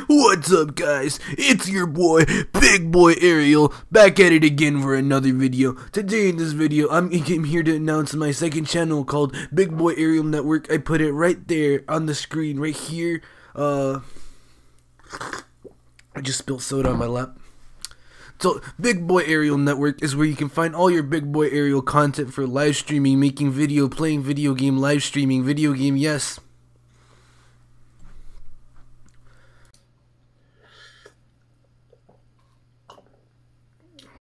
What's up, guys? It's your boy, Big Boy Ariel, back at it again for another video. Today in this video, I'm here to announce my second channel called Big Boy Ariel Network. I put it right there on the screen, right here. I just spilled soda on my lap. So, Big Boy Ariel Network is where you can find all your Big Boy Ariel content for live streaming, making video, playing video game, live streaming, video game, yes.